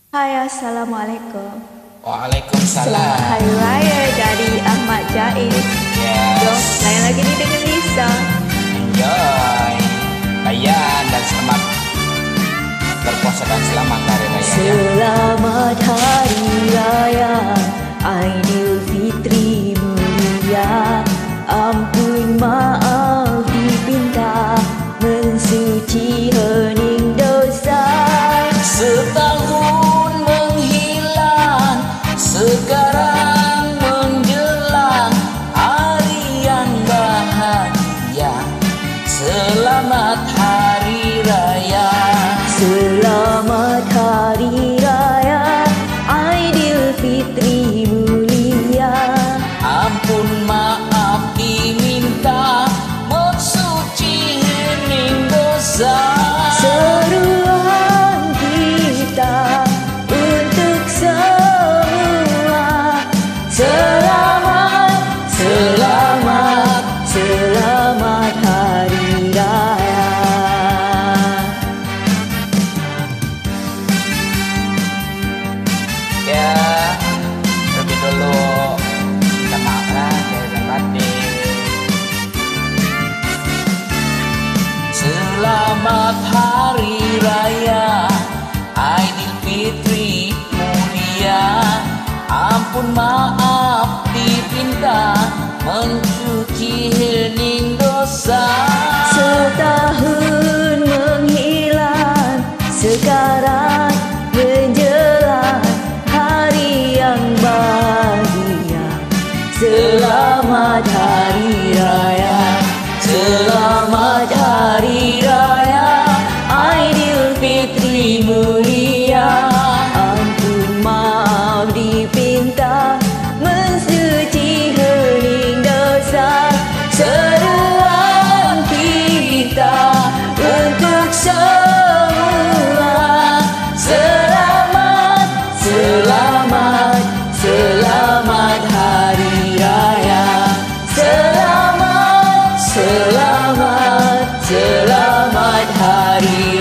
Hai, Assalamualaikum. Waalaikumsalam. Selamat Hari Raya dari Ahmad Jaiz. Jom, layan lagi ni dengan Lisa. Enjoy. Layan dan selamat berpuasa dan selamat Hari Raya. Selamat Hari Raya Aidilfitri mulia. Ampun maaf dipinta, mensuci hening dosa. Setahun menghilang, sekarang menjelang hari yang bahagia. Selamat Hari Raya. Selamat Hari Raya Aidilfitri mulia. Ampun maaf diminta, mensuci hening dosa. Seruan kita untuk semua. Selamat, selamat, selamat Hari Raya. Ya, lebih dulu minta maaf lah dari batin. Selamat Hari Raya Aidilfitri mulia. Ampun maaf dipinta, mencuci hening dosa. Setahun menghilang, sekarang menjelang hari yang bahagia. Selamat Hari Raya, selamat Hari Raya Aidilfitri mulia. Ampun maaf dipinta, mensuci hening dosa. Seruan kita untuk semua. Selamat, selamat, selamat Hari Raya. Selamat, selamat, selamat Hari